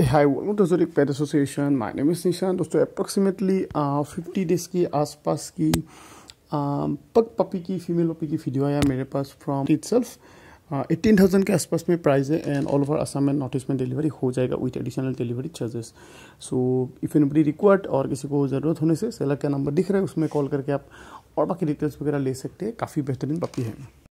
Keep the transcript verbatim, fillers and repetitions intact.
Hi welcome to Zurich pet association. My name is Nishan. दोस्तों approximately fifty days की आसपास की uh, पग पपी की फीमेल पपी की वीडियो आया मेरे पास फ्रॉम इटसेल्फ। एटीन थाउजेंड के आसपास में प्राइस है and all over Assam and North East में डिलीवरी हो जाएगा with additional delivery charges. So if anybody required और किसी को ज़रूरत होने से सेलर का नंबर दिख रहा है, उसमें कॉल करके आप और बाकी डिटेल्स वगैरह ले सकते हैं। काफ़ी बेहतरीन पपी है।